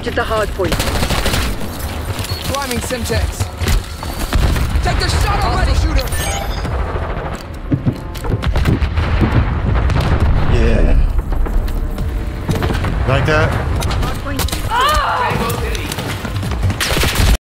captured the hard point. Climbing Simtex. Take the shot already! Shooter! Yeah. Like that?